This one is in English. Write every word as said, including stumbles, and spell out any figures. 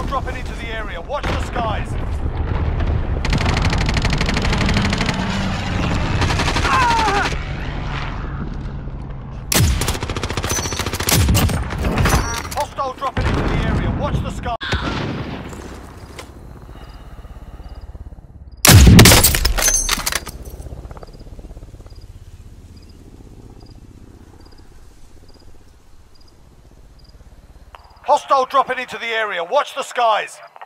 Hostile dropping into the area. Watch the skies. Ah! Hostile dropping into the area. Watch the skies. Hostile dropping into the area. Watch the skies.